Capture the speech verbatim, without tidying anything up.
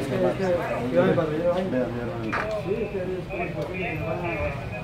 es que, es que, yo me patrullero ahí. Vea, mi hermano. Sí, es que es como es posible que me vayan a...